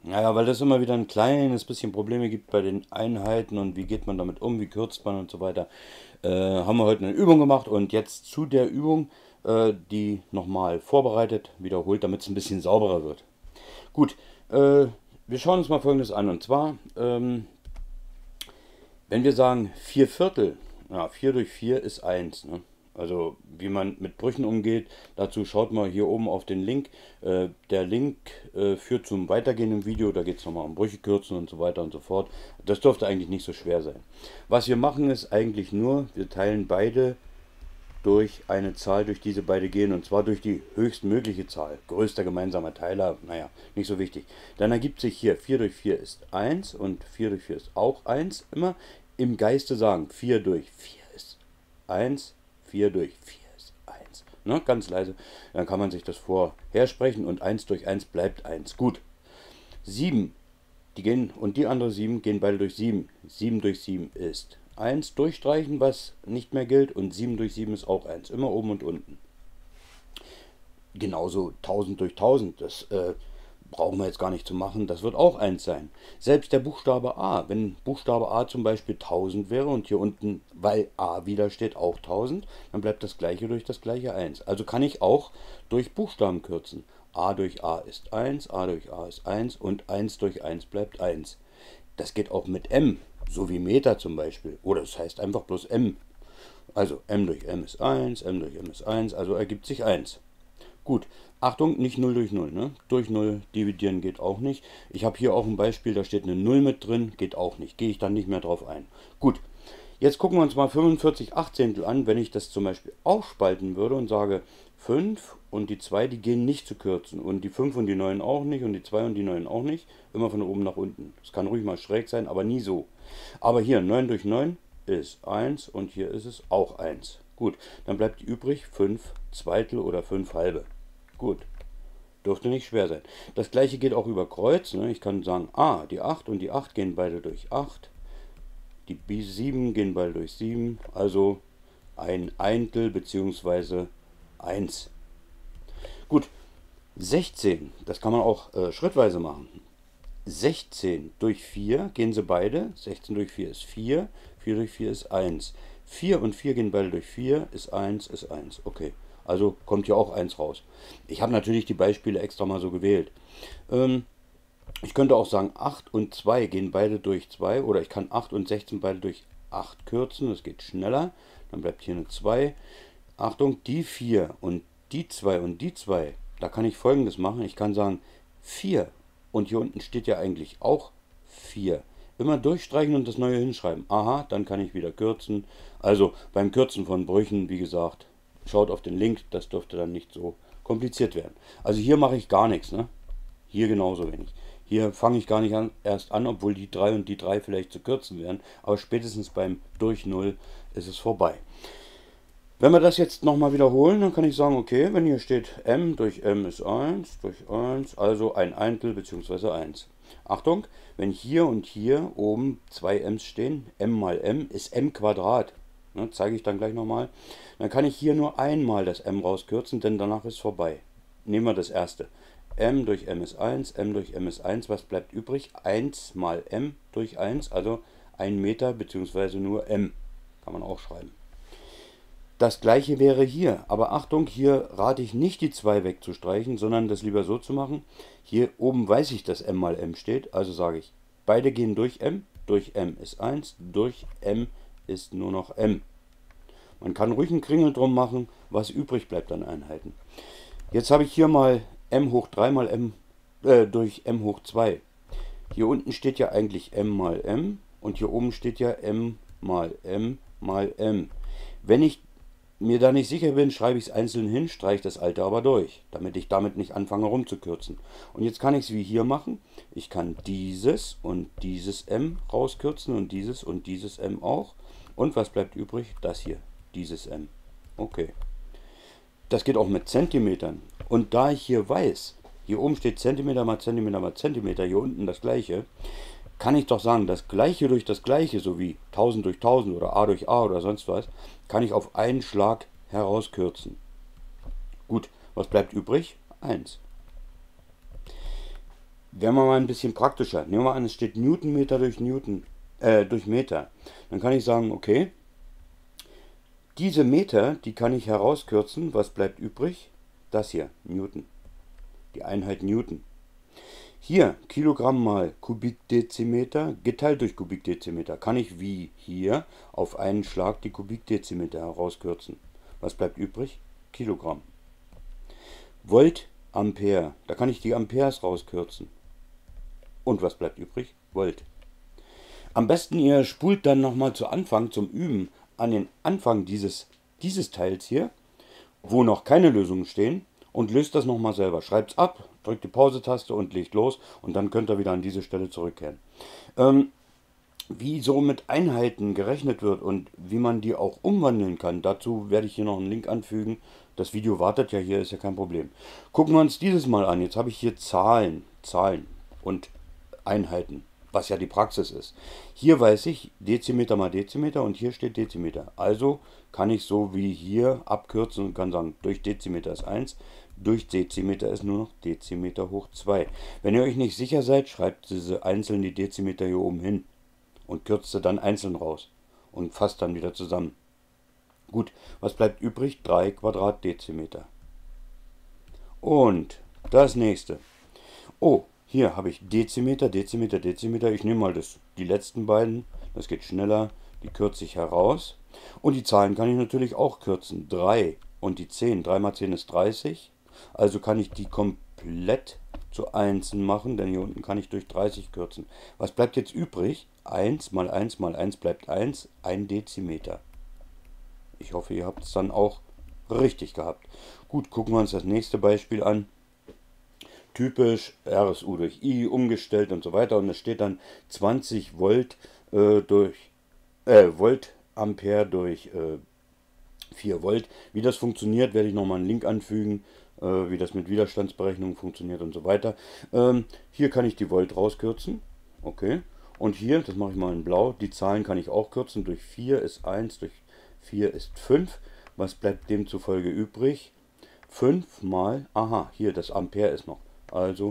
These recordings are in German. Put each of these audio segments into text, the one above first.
Naja, weil das immer wieder ein kleines bisschen Probleme gibt bei den Einheiten und wie geht man damit um, wie kürzt man und so weiter. Haben wir heute eine Übung gemacht und jetzt zu der Übung, die nochmal vorbereitet, wiederholt, damit es ein bisschen sauberer wird. Gut, wir schauen uns mal Folgendes an und zwar, wenn wir sagen 4 Viertel, ja, 4 durch 4 ist eins. Ne? Also wie man mit Brüchen umgeht, dazu schaut mal hier oben auf den Link. Der Link führt zum weitergehenden Video, da geht es nochmal um Brüche kürzen und so weiter und so fort. Das dürfte eigentlich nicht so schwer sein. Was wir machen ist eigentlich nur, wir teilen beide durch eine Zahl, durch diese beide gehen, und zwar durch die höchstmögliche Zahl. Größter gemeinsamer Teiler, naja, nicht so wichtig. Dann ergibt sich hier 4 durch 4 ist eins und 4 durch 4 ist auch eins. Immer im Geiste sagen, 4 durch 4 ist eins, 4 durch 4 ist eins. Ne, ganz leise, dann kann man sich das vorher sprechen und eins durch eins bleibt eins. Gut. 7, die gehen, und die andere 7 gehen beide durch 7. 7 durch 7 ist eins, durchstreichen, was nicht mehr gilt, und 7 durch 7 ist auch eins. Immer oben und unten. Genauso 1000 durch 1000, das brauchen wir jetzt gar nicht zu machen, das wird auch eins sein. Selbst der Buchstabe A, wenn Buchstabe A zum Beispiel 1000 wäre und hier unten, weil A wieder steht, auch 1000, dann bleibt das gleiche durch das gleiche eins. Also kann ich auch durch Buchstaben kürzen. A durch A ist eins, A durch A ist eins und eins durch eins bleibt eins. Das geht auch mit M, so wie Meter zum Beispiel. Oder es heißt einfach bloß M. Also M durch M ist eins, M durch M ist eins, also ergibt sich eins. Gut, Achtung, nicht null durch null. Ne? Durch null dividieren geht auch nicht. Ich habe hier auch ein Beispiel, da steht eine Null mit drin, geht auch nicht. Gehe ich dann nicht mehr drauf ein. Gut, jetzt gucken wir uns mal 45 Achtzehntel an. Wenn ich das zum Beispiel aufspalten würde und sage 5 und die 2, die gehen nicht zu kürzen. Und die 5 und die 9 auch nicht und die 2 und die 9 auch nicht. Immer von oben nach unten. Das kann ruhig mal schräg sein, aber nie so. Aber hier 9 durch 9 ist eins und hier ist es auch eins. Gut, dann bleibt übrig 5 Zweitel oder 5 halbe. Gut, dürfte nicht schwer sein. Das gleiche geht auch über Kreuz. Ne? Ich kann sagen, die 8 und die 8 gehen beide durch 8. Die 7 gehen beide durch 7. Also ein Eintel bzw. 1. Gut, 16, das kann man auch schrittweise machen. 16 durch 4 gehen sie beide. 16 durch 4 ist 4. 4 durch 4 ist 1. 4 und 4 gehen beide durch 4, ist 1, ist 1. Okay, also kommt hier auch 1 raus. Ich habe natürlich die Beispiele extra mal so gewählt. Ich könnte auch sagen, 8 und 2 gehen beide durch 2. Oder ich kann 8 und 16 beide durch 8 kürzen. Das geht schneller. Dann bleibt hier eine 2. Achtung, die 4 und die 2 und die 2. Da kann ich Folgendes machen. Ich kann sagen 4. Und hier unten steht ja eigentlich auch 4. Immer durchstreichen und das neue hinschreiben. Aha, dann kann ich wieder kürzen. Also beim Kürzen von Brüchen, wie gesagt, schaut auf den Link, das dürfte dann nicht so kompliziert werden. Also hier mache ich gar nichts, ne? Hier genauso wenig. Hier fange ich gar nicht erst an, obwohl die 3 und die 3 vielleicht zu kürzen wären. Aber spätestens beim durch 0 ist es vorbei. Wenn wir das jetzt nochmal wiederholen, dann kann ich sagen, okay, wenn hier steht m durch m ist eins durch eins, also ein Eintel bzw. 1. Achtung, wenn hier und hier oben zwei m's stehen, m mal m ist m Quadrat, ne, zeige ich dann gleich nochmal, dann kann ich hier nur einmal das m rauskürzen, denn danach ist vorbei. Nehmen wir das erste. M durch m ist 1, m durch m ist 1, was bleibt übrig? 1 mal m durch 1, also 1 Meter bzw. nur m, kann man auch schreiben. Das gleiche wäre hier, aber Achtung, hier rate ich nicht die 2 wegzustreichen, sondern das lieber so zu machen. Hier oben weiß ich, dass m mal m steht, also sage ich, beide gehen durch m ist 1, durch m ist nur noch m. Man kann ruhig einen Kringel drum machen, was übrig bleibt an Einheiten. Jetzt habe ich hier mal m hoch 3 mal m durch m hoch 2. Hier unten steht ja eigentlich m mal m und hier oben steht ja m mal m mal m. Wenn ich mir da nicht sicher bin, schreibe ich es einzeln hin, streiche das alte aber durch, damit ich damit nicht anfange rumzukürzen. Und jetzt kann ich es wie hier machen. Ich kann dieses und dieses m rauskürzen und dieses m auch. Und was bleibt übrig? Das hier, dieses m. Okay. Das geht auch mit Zentimetern. Und da ich hier weiß, hier oben steht Zentimeter mal Zentimeter mal Zentimeter, hier unten das gleiche, kann ich doch sagen, das gleiche durch das gleiche, so wie 1000 durch 1000 oder a durch a oder sonst was, kann ich auf einen Schlag herauskürzen. Gut, was bleibt übrig? 1. Wären wir mal ein bisschen praktischer. Nehmen wir an, es steht Newtonmeter durch durch Meter. Dann kann ich sagen, okay, diese Meter, die kann ich herauskürzen. Was bleibt übrig? Das hier, Newton. Die Einheit Newton. Hier, Kilogramm mal Kubikdezimeter geteilt durch Kubikdezimeter. Kann ich wie hier auf einen Schlag die Kubikdezimeter herauskürzen. Was bleibt übrig? Kilogramm. Volt, Ampere. Da kann ich die Amperes rauskürzen. Und was bleibt übrig? Volt. Am besten ihr spult dann nochmal zu Anfang, zum Üben, an den Anfang dieses Teils hier, wo noch keine Lösungen stehen, und löst das nochmal selber. Schreibt es ab, drückt die Pause-Taste und legt los, und dann könnt ihr wieder an diese Stelle zurückkehren. Wie so mit Einheiten gerechnet wird und wie man die auch umwandeln kann, dazu werde ich hier noch einen Link anfügen. Das Video wartet ja hier, ist ja kein Problem. Gucken wir uns dieses mal an. Jetzt habe ich hier Zahlen und Einheiten, was ja die Praxis ist. Hier weiß ich Dezimeter mal Dezimeter und hier steht Dezimeter. Also kann ich so wie hier abkürzen und kann sagen, durch Dezimeter ist 1, durch Dezimeter ist nur noch Dezimeter hoch 2. Wenn ihr euch nicht sicher seid, schreibt diese einzeln die Dezimeter hier oben hin und kürzt sie dann einzeln raus und fasst dann wieder zusammen. Gut, was bleibt übrig? 3 Quadratdezimeter. Und das nächste. Oh, hier habe ich Dezimeter, Dezimeter, Dezimeter. Ich nehme mal die letzten beiden. Das geht schneller. Die kürze ich heraus. Und die Zahlen kann ich natürlich auch kürzen. 3 und die 10. 3 mal 10 ist 30. Also kann ich die komplett zu Einsen machen, denn hier unten kann ich durch 30 kürzen. Was bleibt jetzt übrig? 1 mal 1 mal 1 bleibt 1, 1 Dezimeter. Ich hoffe, ihr habt es dann auch richtig gehabt. Gut, gucken wir uns das nächste Beispiel an. Typisch RSU durch I umgestellt und so weiter. Und es steht dann 20 Volt Volt Ampere durch 4 Volt. Wie das funktioniert, werde ich nochmal einen Link anfügen, wie das mit Widerstandsberechnungen funktioniert und so weiter. Hier kann ich die Volt rauskürzen. Okay. Und hier, das mache ich mal in blau, die Zahlen kann ich auch kürzen. Durch 4 ist 1, durch 4 ist 5. Was bleibt demzufolge übrig? 5 mal, aha, hier das Ampere ist noch. Also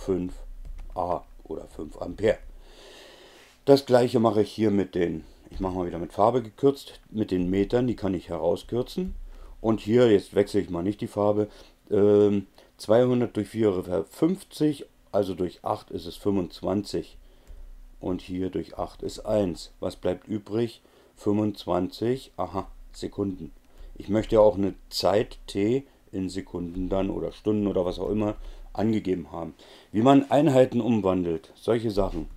5A oder 5 Ampere. Das gleiche mache ich hier mit den, ich mache mal wieder mit Farbe gekürzt, mit den Metern, die kann ich herauskürzen. Und hier, jetzt wechsle ich mal nicht die Farbe, 200 durch 4 wäre 50, also durch 8 ist es 25. Und hier durch 8 ist 1. Was bleibt übrig? 25, aha, Sekunden. Ich möchte ja auch eine Zeit t in Sekunden dann oder Stunden oder was auch immer angegeben haben. Wie man Einheiten umwandelt, solche Sachen.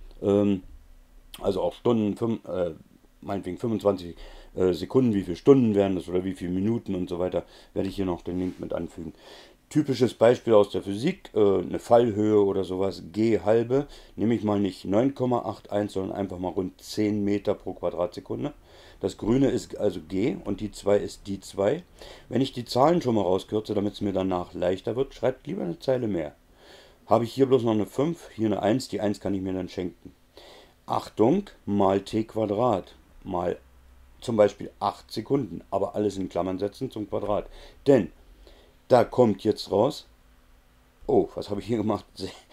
Also auch Stunden, meinetwegen 25 Sekunden, wie viele Stunden wären das oder wie viele Minuten und so weiter, werde ich hier noch den Link mit anfügen. Typisches Beispiel aus der Physik, eine Fallhöhe oder sowas, G halbe, nehme ich mal nicht 9,81, sondern einfach mal rund 10 Meter pro Quadratsekunde. Das grüne ist also G und die 2 ist die 2. Wenn ich die Zahlen schon mal rauskürze, damit es mir danach leichter wird, schreibt lieber eine Zeile mehr. Habe ich hier bloß noch eine 5, hier eine 1, die 1 kann ich mir dann schenken. Achtung, mal t Quadrat, mal zum Beispiel 8 Sekunden, aber alles in Klammern setzen zum Quadrat. Denn da kommt jetzt raus, oh, was habe ich hier gemacht?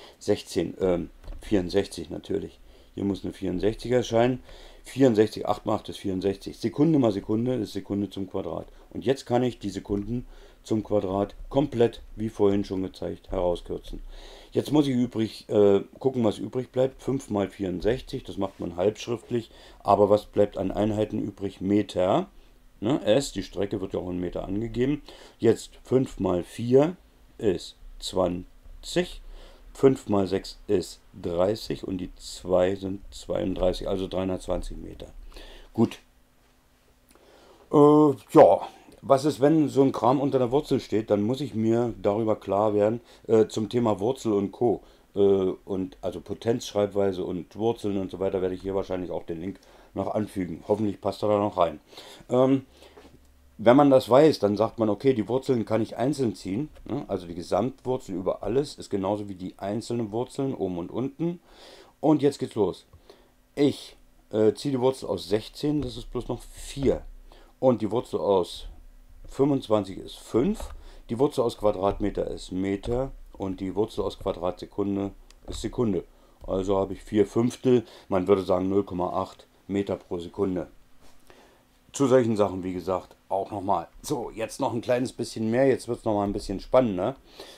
16, 64 natürlich. Hier muss eine 64 erscheinen. 64, 8 mal 8 ist 64. Sekunde mal Sekunde ist Sekunde zum Quadrat. Und jetzt kann ich die Sekunden zum Quadrat komplett, wie vorhin schon gezeigt, herauskürzen. Jetzt muss ich gucken, was übrig bleibt. 5 mal 64, das macht man halbschriftlich. Aber was bleibt an Einheiten übrig? Meter. Ne, S, die Strecke wird ja auch in Meter angegeben. Jetzt 5 mal 4 ist 20. 5 mal 6 ist 30 und die 2 sind 32, also 320 Meter. Gut. Ja, was ist, wenn so ein Kram unter der Wurzel steht? Dann muss ich mir darüber klar werden, zum Thema Wurzel und Co. Und also Potenzschreibweise und Wurzeln und so weiter werde ich hier wahrscheinlich auch den Link noch anfügen. Hoffentlich passt er da noch rein. Wenn man das weiß, dann sagt man, okay, die Wurzeln kann ich einzeln ziehen. Ne? Also die Gesamtwurzel über alles ist genauso wie die einzelnen Wurzeln oben und unten. Und jetzt geht's los. Ich ziehe die Wurzel aus 16, das ist bloß noch 4. Und die Wurzel aus 25 ist 5. Die Wurzel aus Quadratmeter ist Meter. Und die Wurzel aus Quadratsekunde ist Sekunde. Also habe ich 4/5, man würde sagen 0,8 Meter pro Sekunde. Zu solchen Sachen, wie gesagt, auch nochmal. So, jetzt noch ein kleines bisschen mehr, jetzt wird es nochmal ein bisschen spannender.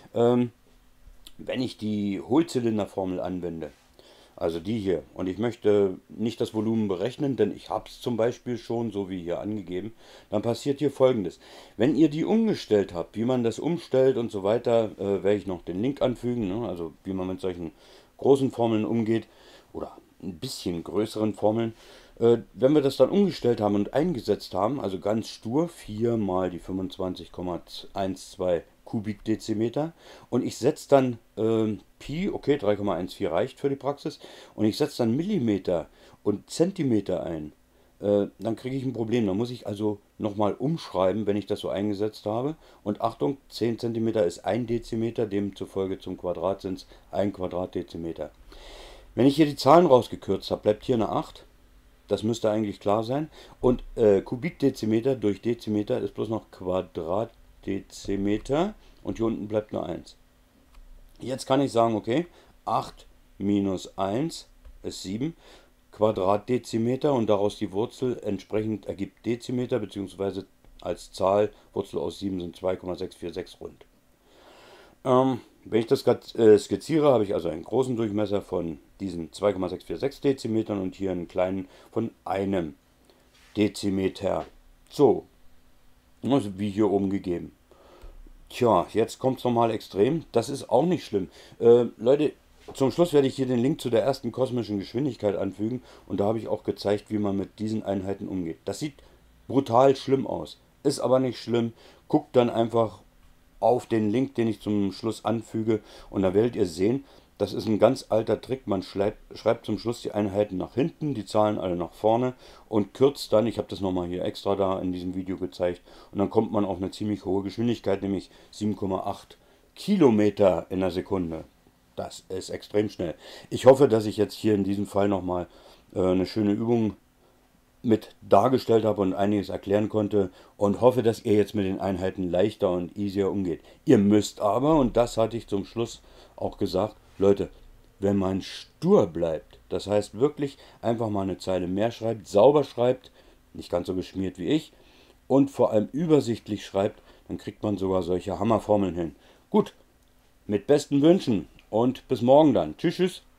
Wenn ich die Hohlzylinderformel anwende, also die hier, und ich möchte nicht das Volumen berechnen, denn ich habe es zum Beispiel schon, so wie hier angegeben, dann passiert hier Folgendes. Wenn ihr die umgestellt habt, wie man das umstellt und so weiter, werde ich noch den Link anfügen, ne? Also wie man mit solchen großen Formeln umgeht oder ein bisschen größeren Formeln. Wenn wir das dann umgestellt haben und eingesetzt haben, also ganz stur, 4 mal die 25,12 Kubikdezimeter, und ich setze dann Pi, okay, 3,14 reicht für die Praxis, und ich setze dann Millimeter und Zentimeter ein, dann kriege ich ein Problem. Dann muss ich also nochmal umschreiben, wenn ich das so eingesetzt habe. Und Achtung, 10 Zentimeter ist 1 Dezimeter, demzufolge zum Quadrat sind es 1 Quadratdezimeter. Wenn ich hier die Zahlen rausgekürzt habe, bleibt hier eine 8. Das müsste eigentlich klar sein. Und Kubikdezimeter durch Dezimeter ist bloß noch Quadratdezimeter. Und hier unten bleibt eine 1. Jetzt kann ich sagen, okay, 8 minus 1 ist 7 Quadratdezimeter und daraus die Wurzel entsprechend ergibt Dezimeter, beziehungsweise als Zahl, Wurzel aus 7 sind 2,646 rund. Wenn ich das skizziere, habe ich also einen großen Durchmesser von diesen 2,646 Dezimetern und hier einen kleinen von einem Dezimeter. So, also wie hier oben gegeben. Tja, jetzt kommt es nochmal extrem. Das ist auch nicht schlimm. Leute, zum Schluss werde ich hier den Link zu der ersten kosmischen Geschwindigkeit anfügen. Und da habe ich auch gezeigt, wie man mit diesen Einheiten umgeht. Das sieht brutal schlimm aus. Ist aber nicht schlimm. Guckt dann einfach auf den Link, den ich zum Schluss anfüge. Und da werdet ihr sehen, das ist ein ganz alter Trick. Man schreibt zum Schluss die Einheiten nach hinten, die Zahlen alle nach vorne und kürzt dann. Ich habe das nochmal hier extra da in diesem Video gezeigt. Und dann kommt man auf eine ziemlich hohe Geschwindigkeit, nämlich 7,8 Kilometer in der Sekunde. Das ist extrem schnell. Ich hoffe, dass ich jetzt hier in diesem Fall nochmal eine schöne Übung mit dargestellt habe und einiges erklären konnte und hoffe, dass ihr jetzt mit den Einheiten leichter und easier umgeht. Ihr müsst aber, und das hatte ich zum Schluss auch gesagt, Leute, wenn man stur bleibt, das heißt wirklich einfach mal eine Zeile mehr schreibt, sauber schreibt, nicht ganz so geschmiert wie ich, und vor allem übersichtlich schreibt, dann kriegt man sogar solche Hammerformeln hin. Gut, mit besten Wünschen und bis morgen dann. Tschüss, tschüss.